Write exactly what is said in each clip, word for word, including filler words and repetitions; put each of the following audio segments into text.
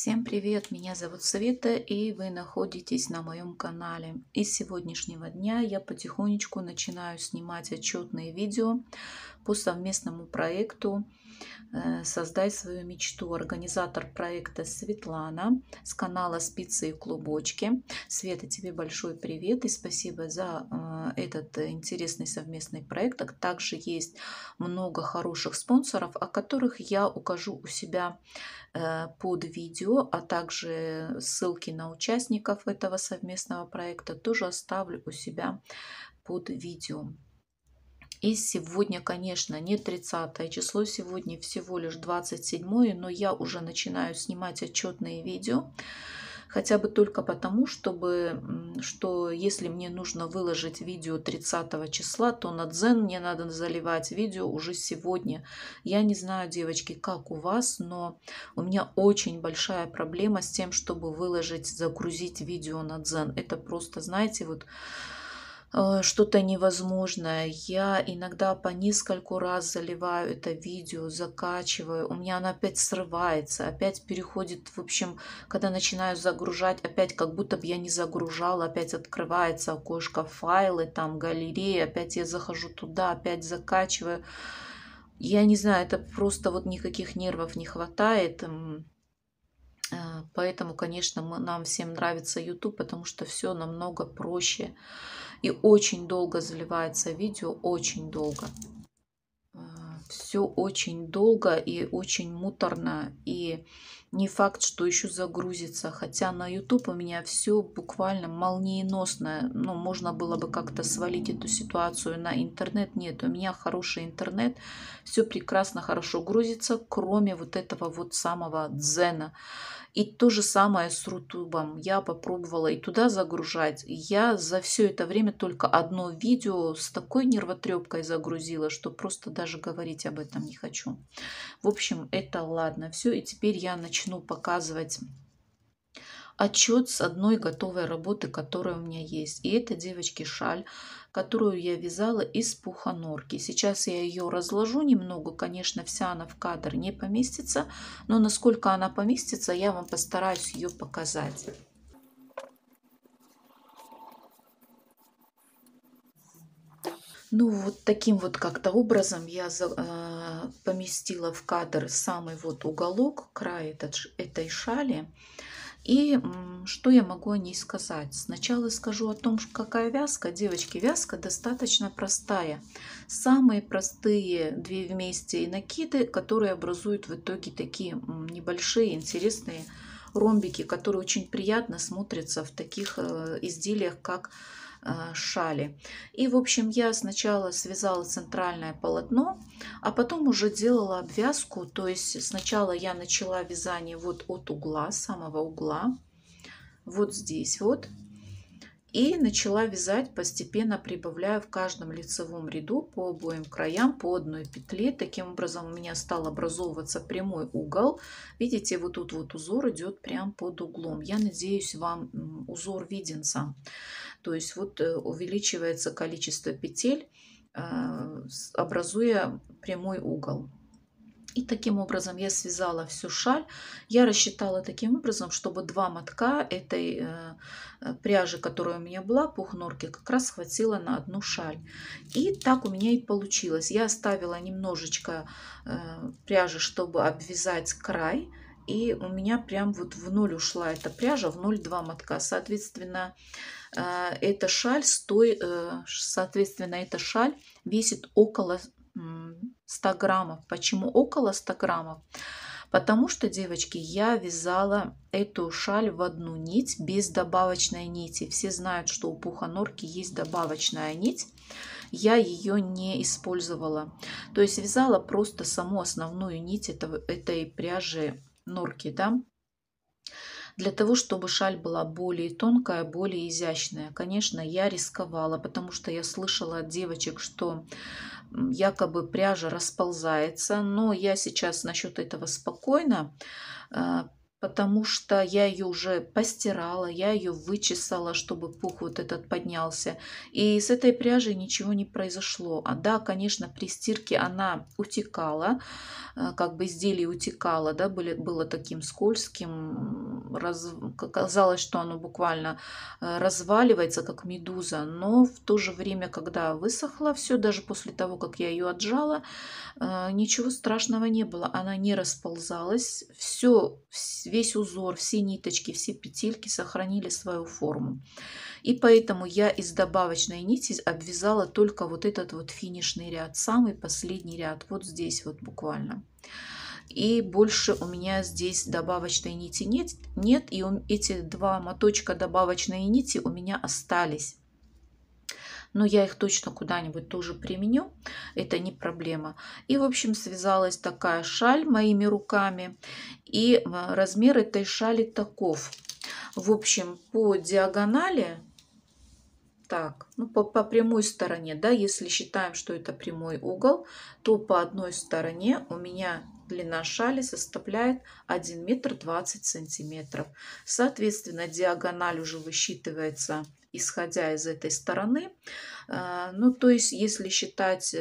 Всем привет! Меня зовут Света, и вы находитесь на моем канале. И с сегодняшнего дня я потихонечку начинаю снимать отчетные видео по совместному проекту э, «Создай свою мечту». Организатор проекта Светлана с канала «Спицы и клубочки». Света, тебе большой привет и спасибо за э, этот интересный совместный проект. Также есть много хороших спонсоров, о которых я укажу у себя под видео, а также ссылки на участников этого совместного проекта тоже оставлю у себя под видео. И сегодня, конечно, не тридцатое число, сегодня всего лишь двадцать седьмое, но я уже начинаю снимать отчетные видео. Хотя бы только потому, чтобы, что если мне нужно выложить видео тридцатого числа, то на Дзен мне надо заливать видео уже сегодня. Я не знаю, девочки, как у вас, но у меня очень большая проблема с тем, чтобы выложить, загрузить видео на Дзен. Это просто, знаете, вот что-то невозможное. Я иногда по нескольку раз заливаю это видео, закачиваю. У меня оно опять срывается, опять переходит, в общем, когда начинаю загружать, опять как будто бы я не загружала, опять открывается окошко файлы, там галереи, опять я захожу туда, опять закачиваю. Я не знаю, это просто вот никаких нервов не хватает. Поэтому, конечно, мы, нам всем нравится YouTube, потому что все намного проще. И очень долго заливается видео, очень долго. Все очень долго и очень муторно. И не факт, что еще загрузится. Хотя на YouTube у меня все буквально молниеносно. Ну, можно было бы как-то свалить эту ситуацию на интернет. Нет, у меня хороший интернет. Все прекрасно, хорошо грузится, кроме вот этого вот самого Дзена. И то же самое с Рутубом. Я попробовала и туда загружать. Я за все это время только одно видео с такой нервотрепкой загрузила, что просто даже говорить об этом не хочу. В общем, это ладно. Все, и теперь я начну показывать отчет с одной готовой работы, которая у меня есть. И это, девочки, шаль, которую я вязала из пуханорки. Сейчас я ее разложу немного. Конечно, вся она в кадр не поместится, но насколько она поместится, я вам постараюсь ее показать. Ну, вот таким вот как-то образом я э, поместила в кадр самый вот уголок, край этот, этой шали. И что я могу о ней сказать? Сначала скажу о том, какая вязка. Девочки, вязка достаточно простая. Самые простые две вместе и накиды, которые образуют в итоге такие небольшие интересные ромбики, которые очень приятно смотрятся в таких изделиях, как шали. И, в общем, я сначала связала центральное полотно, а потом уже делала обвязку. То есть сначала я начала вязание вот от угла, самого угла, вот здесь вот. И начала вязать, постепенно прибавляя в каждом лицевом ряду по обоим краям по одной петле. Таким образом у меня стал образовываться прямой угол. Видите, вот тут вот узор идет прям под углом. Я надеюсь, вам узор виден сам. То есть вот увеличивается количество петель, образуя прямой угол. И таким образом я связала всю шаль. Я рассчитала таким образом, чтобы два мотка этой э, пряжи, которая у меня была, пухнорки, как раз хватило на одну шаль. И так у меня и получилось. Я оставила немножечко э, пряжи, чтобы обвязать край. И у меня прям вот в ноль ушла эта пряжа, в ноль два мотка. Соответственно, э, эта шаль стоит, э, соответственно, эта шаль весит около ста граммов. Почему около ста граммов? Потому что, девочки, я вязала эту шаль в одну нить без добавочной нити. Все знают, что у пуханорки есть добавочная нить. Я ее не использовала. То есть вязала просто саму основную нить этого, этой пряжи норки, да? Для того, чтобы шаль была более тонкая, более изящная. Конечно, я рисковала, потому что я слышала от девочек, что якобы пряжа расползается, но я сейчас насчет этого спокойна. потому что я ее уже постирала, я ее вычесала, чтобы пух вот этот поднялся. И с этой пряжей ничего не произошло. А да, конечно, при стирке она утекала, как бы изделие утекало, да, были, было таким скользким, раз, казалось, что оно буквально разваливается, как медуза, но в то же время, когда высохло все, даже после того, как я ее отжала, ничего страшного не было, она не расползалась, все, весь узор, все ниточки, все петельки сохранили свою форму. И поэтому я из добавочной нити обвязала только вот этот вот финишный ряд, самый последний ряд, вот здесь вот буквально. И больше у меня здесь добавочной нити нет, нет и эти два моточка добавочной нити у меня остались. Но я их точно куда-нибудь тоже применю, это не проблема. И, в общем, связалась такая шаль моими руками. И размер этой шали таков. В общем, по диагонали, так, ну, по, по прямой стороне, да, если считаем, что это прямой угол, то по одной стороне у меня длина шали составляет один метр двадцать сантиметров. Соответственно, диагональ уже высчитывается, исходя из этой стороны. Ну, то есть, если считать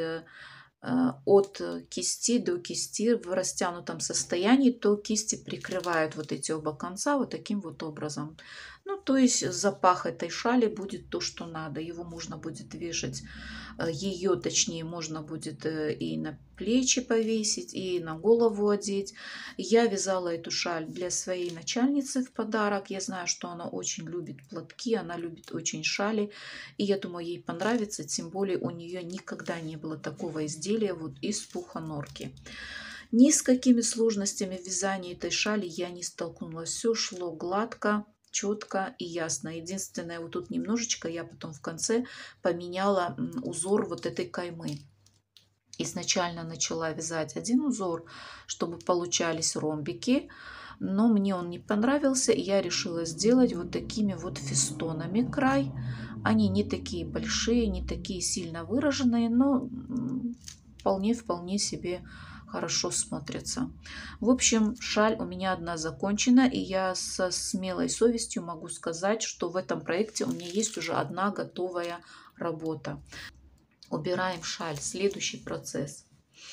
от кисти до кисти в растянутом состоянии, то кисти прикрывают вот эти оба конца вот таким вот образом. Ну, то есть запах этой шали будет то, что надо. Его можно будет вешать, ее, точнее, можно будет и на плечи повесить, и на голову одеть. Я вязала эту шаль для своей начальницы в подарок. Я знаю, что она очень любит платки, она любит очень шали. И я думаю, ей понравится, тем более у нее никогда не было такого изделия вот из пуха норки. Ни с какими сложностями в вязании этой шали я не столкнулась. Все шло гладко, четко и ясно. Единственное, вот тут немножечко я потом в конце поменяла узор вот этой каймы. Изначально начала вязать один узор, чтобы получались ромбики, но мне он не понравился, и я решила сделать вот такими вот фестонами край. Они не такие большие, не такие сильно выраженные, но вполне-вполне себе хорошо смотрятся. В общем, шаль у меня одна закончена, и я со смелой совестью могу сказать, что в этом проекте у меня есть уже одна готовая работа. Убираем шаль, следующий процесс.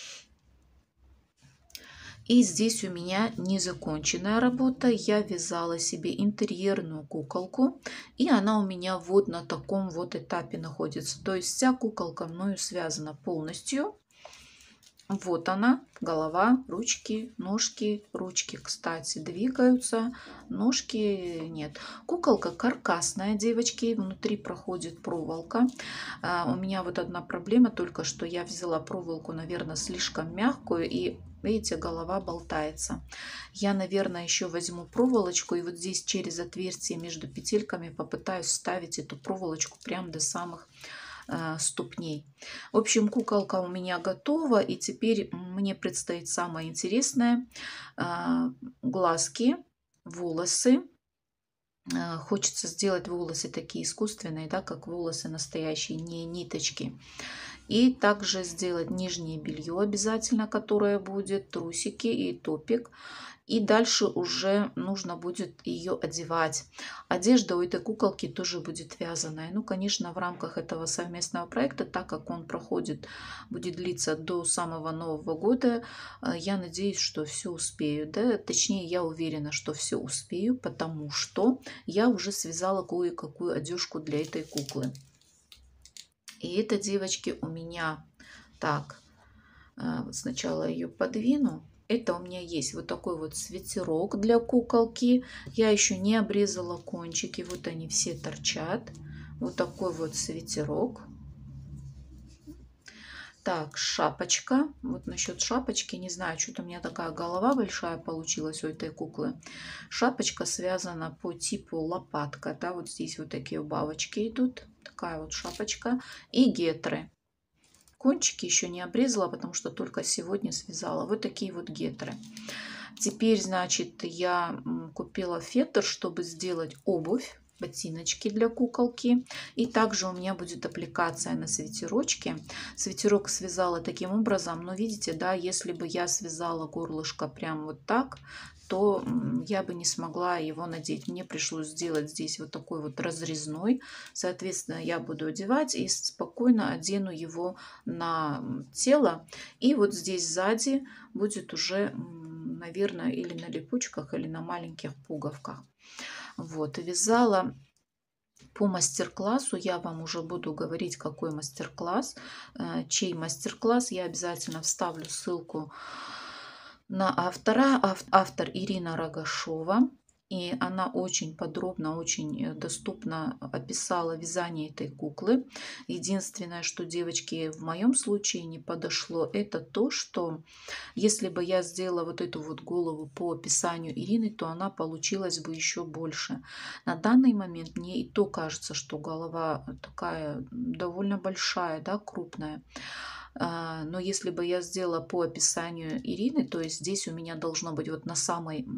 И здесь у меня незаконченная работа. Я вязала себе интерьерную куколку, и она у меня вот на таком вот этапе находится. То есть вся куколка мною связана полностью. Вот она, голова, ручки, ножки. Ручки, кстати, двигаются, ножки нет. Куколка каркасная, девочки, внутри проходит проволока. А, у меня вот одна проблема, только что я взяла проволоку, наверное, слишком мягкую, и видите, голова болтается. Я, наверное, еще возьму проволочку, и вот здесь через отверстие между петельками попытаюсь вставить эту проволочку прямо до самых ступней. В общем, куколка у меня готова, и теперь мне предстоит самое интересное: глазки, волосы. Хочется сделать волосы такие искусственные, да, как волосы настоящие, не ниточки. И также сделать нижнее белье обязательно, которое будет, трусики и топик. И дальше уже нужно будет ее одевать. Одежда у этой куколки тоже будет вязаная. Ну, конечно, в рамках этого совместного проекта, так как он проходит, будет длиться до самого Нового года, я надеюсь, что все успею. Да? Точнее, я уверена, что все успею, потому что я уже связала кое-какую одежку для этой куклы. И это, девочки, у меня так. Сначала ее подвину. Это у меня есть вот такой вот свитерок для куколки. Я еще не обрезала кончики. Вот они все торчат. Вот такой вот свитерок. Так, шапочка. Вот насчет шапочки, не знаю, что-то у меня такая голова большая получилась у этой куклы. Шапочка связана по типу лопатка. Да, вот здесь вот такие бабочки идут. Такая вот шапочка. И гетры. Кончики еще не обрезала, потому что только сегодня связала. Вот такие вот гетры. Теперь, значит, я купила фетр, чтобы сделать обувь. ботиночки для куколки. И также у меня будет аппликация на свитерочки. Свитерок связала таким образом, но видите, да, если бы я связала горлышко прям вот так, то я бы не смогла его надеть. Мне пришлось сделать здесь вот такой вот разрезной. Соответственно, я буду одевать и спокойно одену его на тело. И вот здесь сзади будет уже, наверное, или на липучках, или на маленьких пуговках. Вот, вязала по мастер-классу, я вам уже буду говорить, какой мастер-класс, чей мастер-класс. Я обязательно вставлю ссылку на автора. Автор Ирина Рогашова. И она очень подробно, очень доступно описала вязание этой куклы. Единственное, что, девочки, в моем случае не подошло, это то, что если бы я сделала вот эту вот голову по описанию Ирины, то она получилась бы еще больше. На данный момент мне и то кажется, что голова такая довольно большая, да, крупная. Но если бы я сделала по описанию Ирины, то есть здесь у меня должно быть вот на самой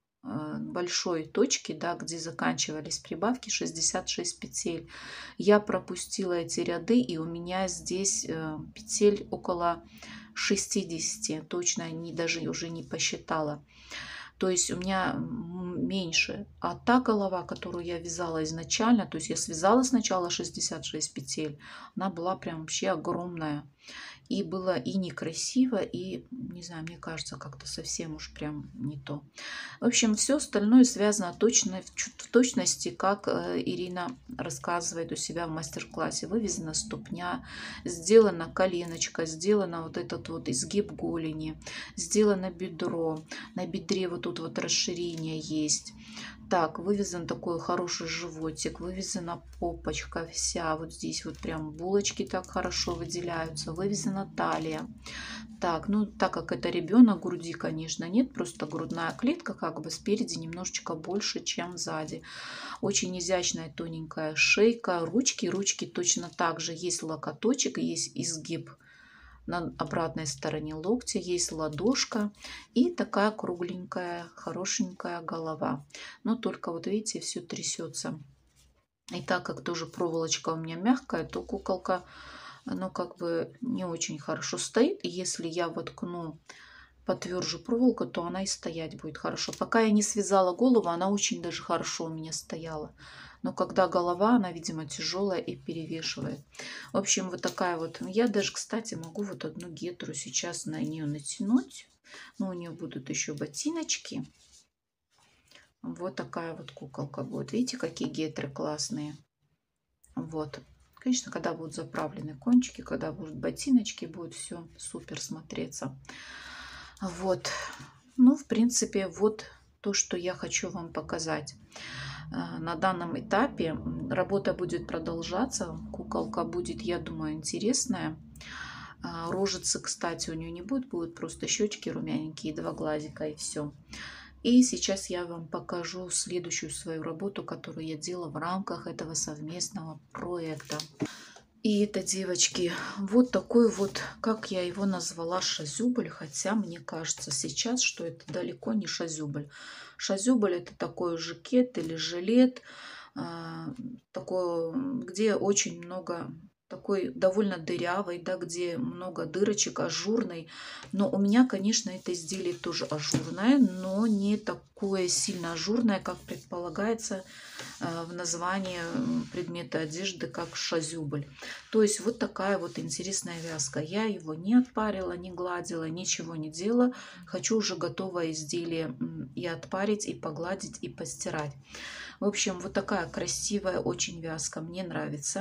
большой точки, да, где заканчивались прибавки, шестьдесят шесть петель. Я пропустила эти ряды, и у меня здесь петель около шестидесяти, точно не, даже уже не посчитала. То есть у меня меньше. А та голова, которую я вязала изначально, то есть я связала сначала шестьдесят шесть петель, она была прям вообще огромная. И было и некрасиво, и, не знаю, мне кажется, как-то совсем уж прям не то. В общем, все остальное связано точно, в точности, как Ирина рассказывает у себя в мастер-классе. Вывязана ступня, сделана коленочка, сделана вот этот вот изгиб голени, сделано бедро. На бедре вот тут вот расширение есть. Так, вывязан такой хороший животик, вывязана попочка вся, вот здесь вот прям булочки так хорошо выделяются, вывязана талия. Так, ну так как это ребенок, груди, конечно, нет, просто грудная клетка как бы спереди немножечко больше, чем сзади. Очень изящная тоненькая шейка, ручки, ручки точно так же, есть локоточек, есть изгиб. На обратной стороне локтя есть ладошка и такая кругленькая, хорошенькая голова. Но только вот видите, все трясется. И так как тоже проволочка у меня мягкая, то куколка, ну, как бы не очень хорошо стоит. И если я воткну потверже проволоку, то она и стоять будет хорошо. Пока я не связала голову, она очень даже хорошо у меня стояла. Но когда голова, она, видимо, тяжелая и перевешивает. В общем, вот такая вот. Я даже, кстати, могу вот одну гетру сейчас на нее натянуть. Но у нее будут еще ботиночки. Вот такая вот куколка будет. Видите, какие гетры классные. Вот. Конечно, когда будут заправлены кончики, когда будут ботиночки, будет все супер смотреться. Вот. Ну, в принципе, вот то, что я хочу вам показать. На данном этапе работа будет продолжаться. Куколка будет, я думаю, интересная. Рожицы, кстати, у нее не будет. Будут просто щечки румяненькие, два глазика и все. И сейчас я вам покажу следующую свою работу, которую я делала в рамках этого совместного проекта. И это, девочки, вот такой вот, как я его назвала, шазюбль. Хотя мне кажется сейчас, что это далеко не шазюбль. Шазюбль — это такой жакет или жилет, такой, где очень много, такой довольно дырявый, да, где много дырочек, ажурный. Но у меня, конечно, это изделие тоже ажурное, но не такое сильно ажурное, как предполагается в названии предмета одежды, как шазюбль. То есть вот такая вот интересная вязка. Я его не отпарила, не гладила, ничего не делала. Хочу уже готовое изделие и отпарить, и погладить, и постирать. В общем, вот такая красивая очень вязка. Мне нравится.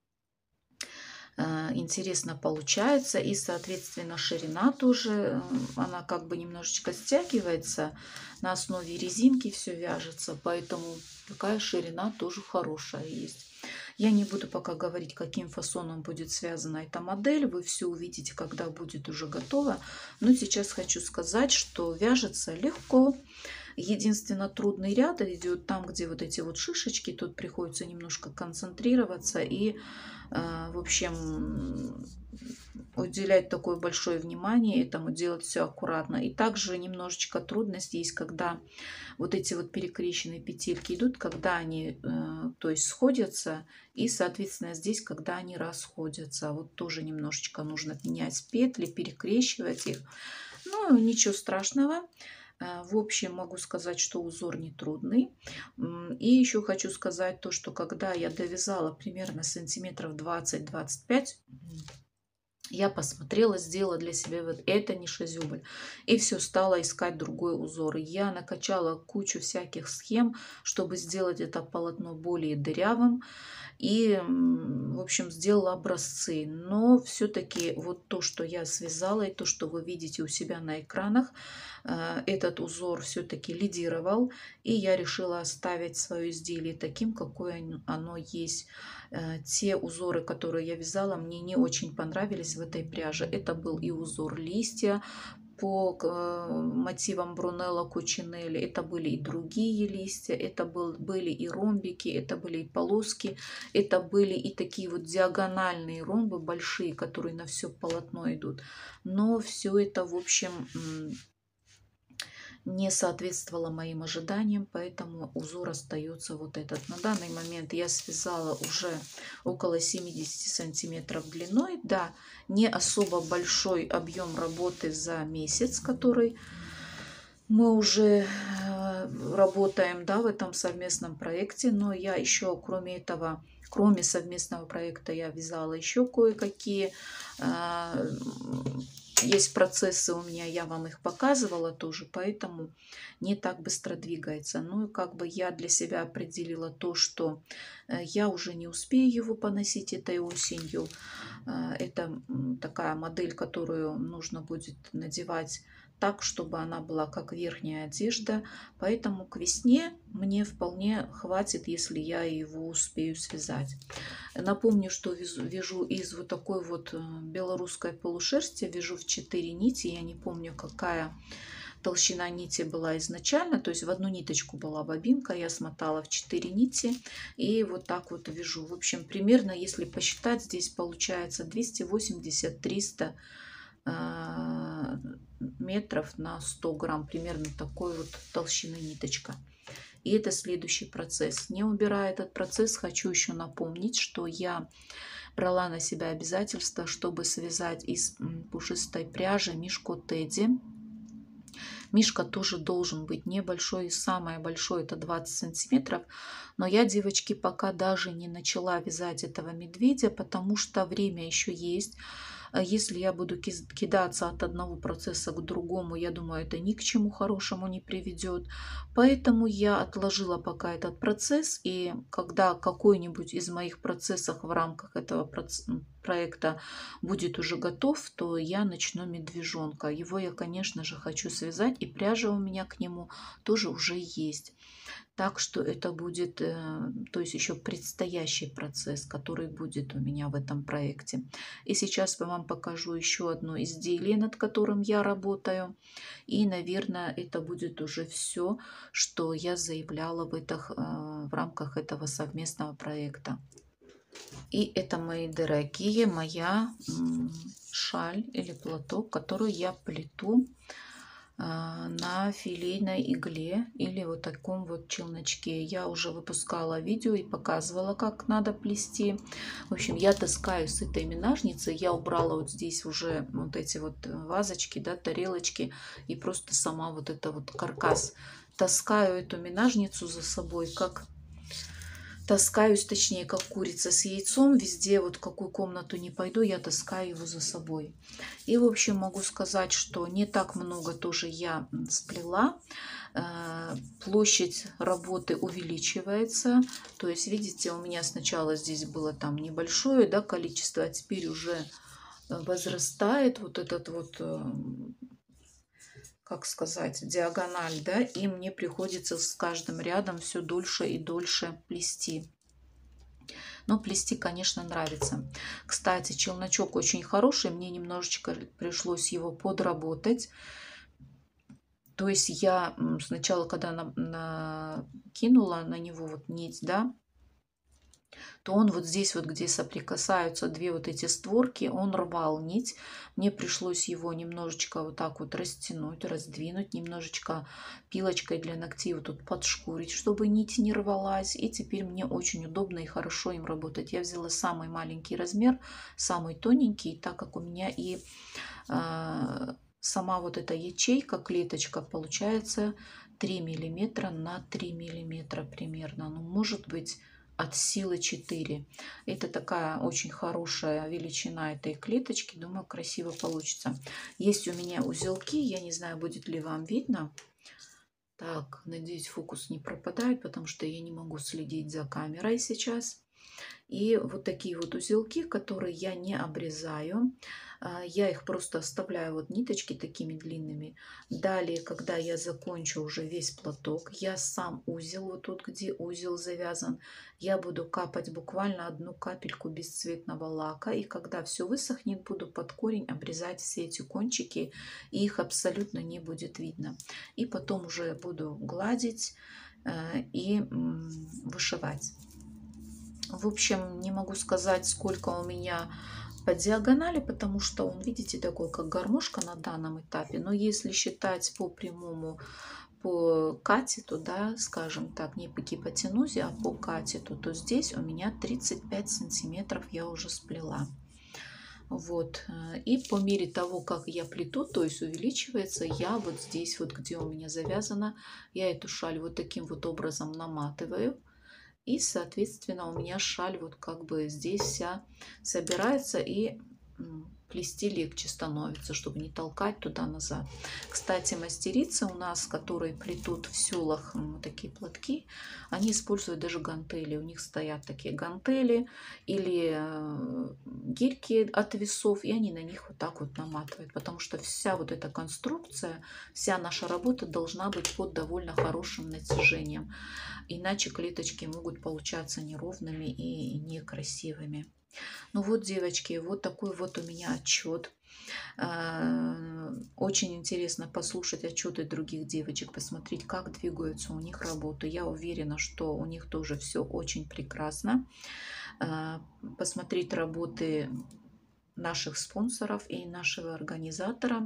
Интересно получается. И, соответственно, ширина тоже, она как бы немножечко стягивается. На основе резинки все вяжется, поэтому такая ширина тоже хорошая есть. Я не буду пока говорить, каким фасоном будет связана эта модель. Вы все увидите, когда будет уже готово. Но сейчас хочу сказать, что вяжется легко. Единственно трудный ряд идет там, где вот эти вот шишечки, тут приходится немножко концентрироваться и, в общем, уделять такое большое внимание этому, делать все аккуратно. И также немножечко трудность есть, когда вот эти вот перекрещенные петельки идут, когда они, то есть, сходятся, и, соответственно, здесь, когда они расходятся. Вот тоже немножечко нужно менять петли, перекрещивать их. Ну, ничего страшного. В общем, могу сказать, что узор не трудный. И еще хочу сказать то, что когда я довязала примерно сантиметров двадцать-двадцать пять, я посмотрела, сделала для себя вот это не шазюбль. И все, стала искать другой узор. Я накачала кучу всяких схем, чтобы сделать это полотно более дырявым. И, в общем, сделала образцы. Но все-таки вот то, что я связала, и то, что вы видите у себя на экранах, этот узор все-таки лидировал. И я решила оставить свое изделие таким, какое оно есть. Те узоры, которые я вязала, мне не очень понравились в этой пряже. Это был и узор листья по мотивам Брунелло Кучинелли. Это были и другие листья, это был, были и ромбики, это были и полоски, это были и такие вот диагональные ромбы большие, которые на все полотно идут. Но все это, в общем, не соответствовало моим ожиданиям, поэтому узор остается вот этот. На данный момент я связала уже около семидесяти сантиметров длиной. Да, не особо большой объем работы за месяц, который мы уже работаем, да, в этом совместном проекте. Но я еще, кроме этого, кроме совместного проекта, я вязала еще кое-какие. Есть процессы у меня, я вам их показывала тоже, поэтому не так быстро двигается. Ну и как бы я для себя определила то, что я уже не успею его поносить этой осенью. Это такая модель, которую нужно будет надевать так, чтобы она была как верхняя одежда. Поэтому к весне мне вполне хватит, если я его успею связать. Напомню, что вяжу, вяжу из вот такой вот белорусской полушерсти, вяжу в четыре нити. Я не помню, какая толщина нити была изначально, то есть в одну ниточку была бобинка, я смотала в четыре нити и вот так вот вяжу. В общем, примерно, если посчитать, здесь получается двести восемьдесят — триста метров на сто грамм, примерно такой вот толщины ниточка. И это следующий процесс. Не убирая этот процесс, хочу еще напомнить, что я брала на себя обязательство, чтобы связать из пушистой пряжи мишку Тедди. Мишка тоже должен быть небольшой, и самое большое это двадцать сантиметров. Но я, девочки, пока даже не начала вязать этого медведя, потому что время еще есть. Если я буду кидаться от одного процесса к другому, я думаю, это ни к чему хорошему не приведет. Поэтому я отложила пока этот процесс. И когда какой-нибудь из моих процессов в рамках этого проекта будет уже готов, то я начну медвежонка. Его я, конечно же, хочу связать. И пряжа у меня к нему тоже уже есть. Так что это будет, то есть еще предстоящий процесс, который будет у меня в этом проекте. И сейчас я вам покажу еще одно изделие, над которым я работаю. И, наверное, это будет уже все, что я заявляла в, этих, в рамках этого совместного проекта. И это, мои дорогие, моя шаль или платок, который я плету на филейной игле или вот таком вот челночке. Я уже выпускала видео и показывала, как надо плести. В общем, я таскаю с этой минажницей. Я убрала вот здесь уже вот эти вот вазочки, да, тарелочки, и просто сама вот это вот каркас. Таскаю эту минажницу за собой, как таскаюсь, точнее, как курица с яйцом. Везде, вот в какую комнату не пойду, я таскаю его за собой. И, в общем, могу сказать, что не так много тоже я сплела. Площадь работы увеличивается. То есть, видите, у меня сначала здесь было там небольшое, да, количество, а теперь уже возрастает вот этот вот, как сказать, диагональ, да, и мне приходится с каждым рядом все дольше и дольше плести. Но плести, конечно, нравится. Кстати, челночок очень хороший, мне немножечко пришлось его подработать. То есть я сначала, когда на, накинула на него вот нить, да, то он вот здесь вот, где соприкасаются две вот эти створки, он рвал нить. Мне пришлось его немножечко вот так вот растянуть, раздвинуть, немножечко пилочкой для ногтей вот тут подшкурить, чтобы нить не рвалась. И теперь мне очень удобно и хорошо им работать. Я взяла самый маленький размер, самый тоненький, так как у меня и э, сама вот эта ячейка, клеточка получается три миллиметра на три миллиметра примерно. Ну, может быть, от силы четыре. Это такая очень хорошая величина этой клеточки. Думаю, красиво получится. Есть у меня узелки. Я не знаю, будет ли вам видно. Так, надеюсь, фокус не пропадает, потому что я не могу следить за камерой сейчас. И вот такие вот узелки, которые я не обрезаю. Я их просто оставляю вот ниточки такими длинными. Далее, когда я закончу уже весь платок, я сам узел, вот тут, где узел завязан, я буду капать буквально одну капельку бесцветного лака. И когда все высохнет, буду под корень обрезать все эти кончики. И их абсолютно не будет видно. И потом уже буду гладить и вышивать. В общем, не могу сказать, сколько у меня по диагонали, потому что он, видите, такой, как гармошка на данном этапе. Но если считать по прямому, по катету, да, скажем так, не по гипотенузе, а по катету, то здесь у меня тридцать пять сантиметров я уже сплела. Вот. И по мере того, как я плету, то есть увеличивается, я вот здесь, вот где у меня завязано, я эту шаль вот таким вот образом наматываю. И, соответственно, у меня шаль вот как бы здесь вся собирается, и плести легче становится, чтобы не толкать туда-назад. Кстати, мастерицы у нас, которые плетут в селах такие платки, они используют даже гантели. У них стоят такие гантели или гирьки от весов, и они на них вот так вот наматывают. Потому что вся вот эта конструкция, вся наша работа должна быть под довольно хорошим натяжением. Иначе клеточки могут получаться неровными и некрасивыми. Ну вот, девочки, вот такой вот у меня отчет. Очень интересно послушать отчеты других девочек, посмотреть, как двигаются у них работы. Я уверена, что у них тоже все очень прекрасно. Посмотреть работы наших спонсоров и нашего организатора.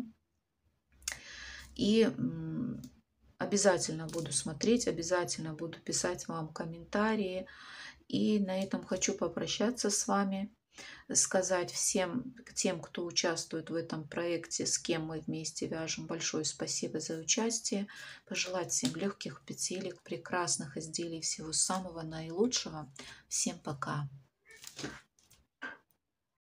И обязательно буду смотреть, обязательно буду писать вам комментарии. И на этом хочу попрощаться с вами, сказать всем тем, кто участвует в этом проекте, с кем мы вместе вяжем, большое спасибо за участие. Пожелать всем легких петелек, прекрасных изделий, всего самого наилучшего. Всем пока!